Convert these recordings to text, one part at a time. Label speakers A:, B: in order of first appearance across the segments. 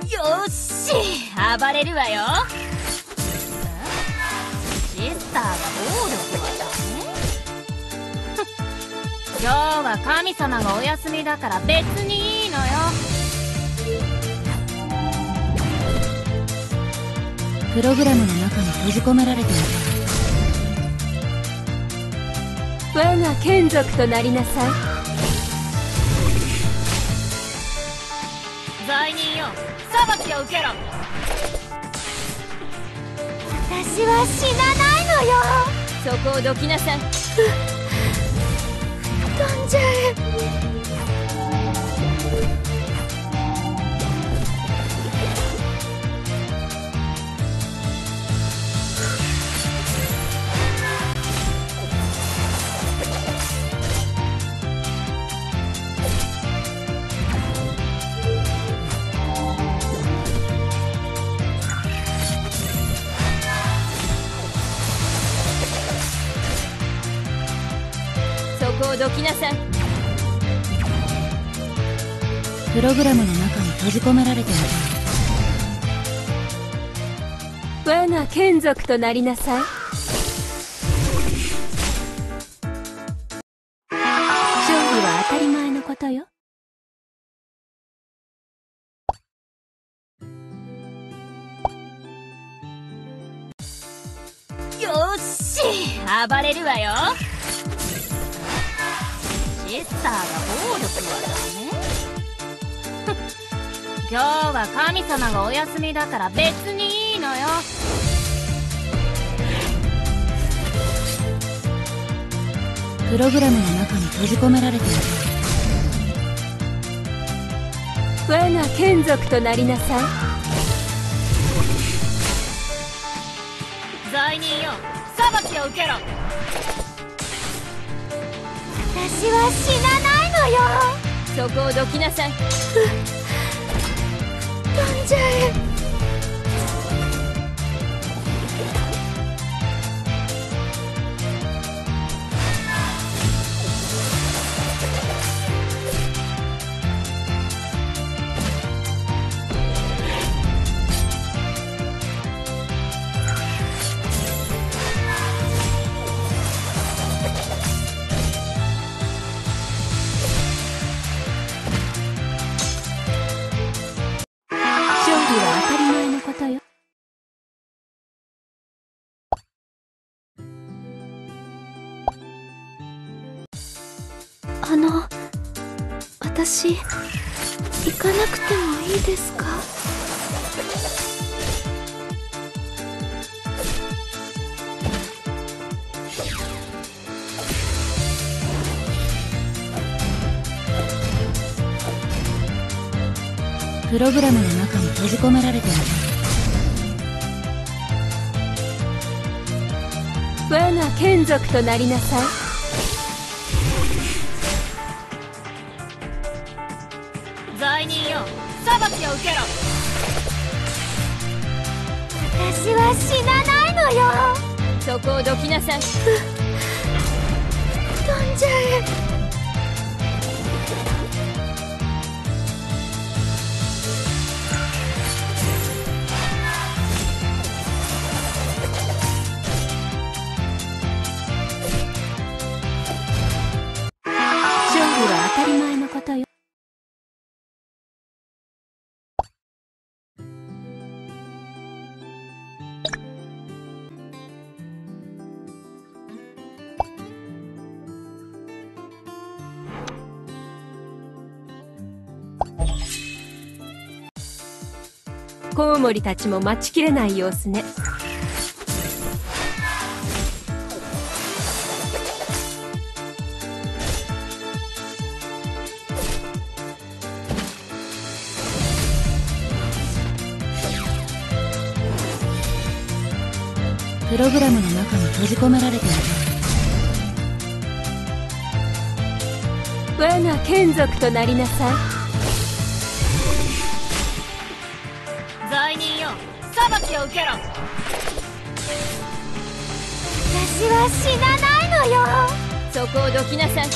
A: よし、暴れるわよ。シスターが暴力はダメ。今日は神様がお休みだから別にいいのよ。
B: プログラムの中に閉じ込められてい
C: た。我が眷属となりなさい。
A: 罪人よ、裁きを受けろ。
C: 私は死なないのよ。そこをどきなさい。飛んじゃえ。どきなさい。
B: プログラムの中に閉じ込められてい
C: た。我が眷属となりなさい。勝利は当たり前のことよ。
A: よし、暴れるわよ。シスターが暴力はダメ。今日は神様がお休みだから別にいいのよ。
B: プログラムの中に閉じ込められてい
C: た。我が眷属となりなさい。
A: 罪人よ、裁きを受けろ。
C: 私は死なないのよ。そこをどきなさい。飛んじゃえ。私、行かなくてもいいですか？
B: プログラムの中に閉じ込められてい
C: た。我が眷属となりなさい。
A: 罪人よ、裁きを受けろ。
C: 私は死なないのよ。そこをどきなさい。飛んじゃえ。勝利は当たり前のことよ。コウモリたちも待ちきれない様子ね。
B: プログラムの中に閉じ込められてい
C: た。我が眷属となりなさい。
A: 罪人よ、裁きを受けろ。
C: 私は死なないのよ。そこをどきなさい。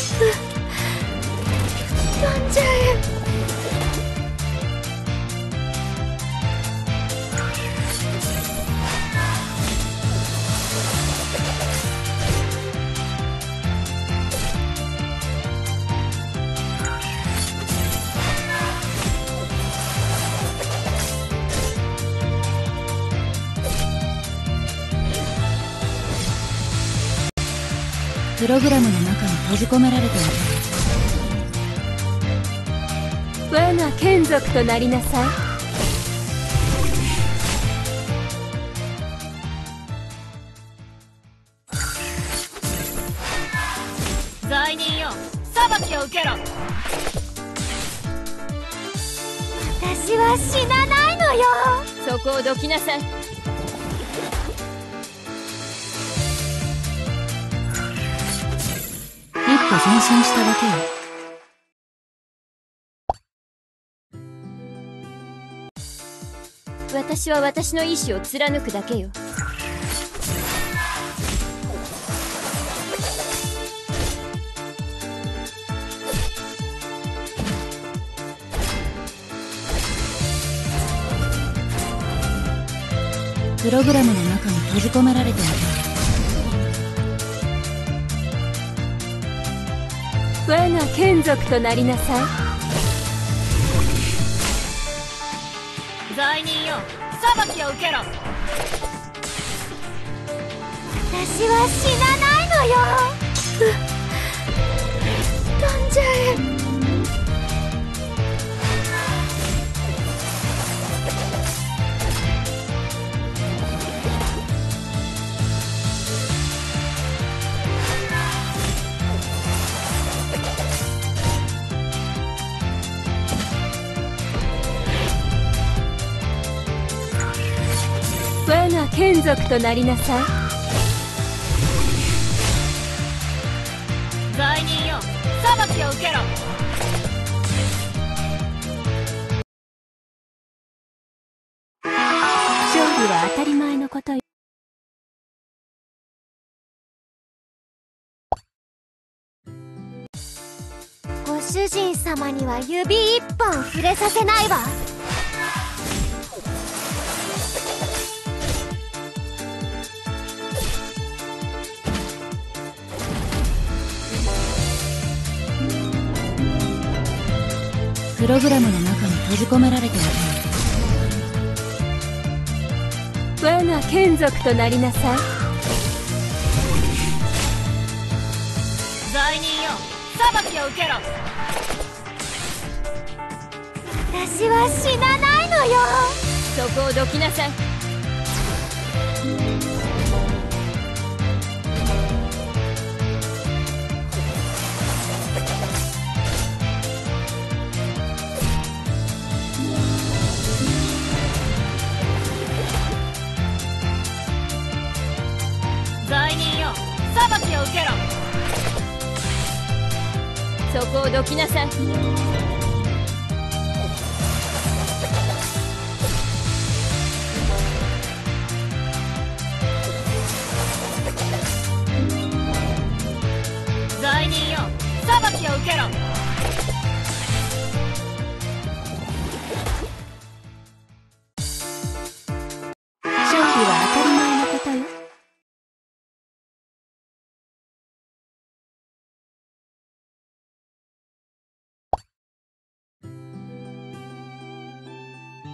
C: 飛んじゃえ。
B: プログラムの中に閉じ込められている。
C: 我が眷属となりなさい。
A: 罪人よ、裁きを受けろ。
C: 私は死なないのよ。そこをどきなさい。
B: 一歩前進しただけよ。
C: 私は私の意志を貫くだけよ。
B: プログラムの中に閉じ込められている。
C: 我が眷属となりなさい。
A: 罪人よ、裁きを受けろ。
C: 私は死なないのよ。飛んじゃえ。我が眷属となりなさい。
A: 罪人よ、裁きを受けろ。
C: 勝利は当たり前のことよ。ご主人様には指一本触れさせないわ。
B: プログラムの中に閉じ込められている。
C: 我が眷属となりなさい。
A: 罪人よ、裁きを受けろ。
C: 私は死なないのよ。そこをどきなさい。
A: 罪人よ、裁きを受けろ。
C: そこをどきなさい。
A: 罪人よ、裁きを受けろ。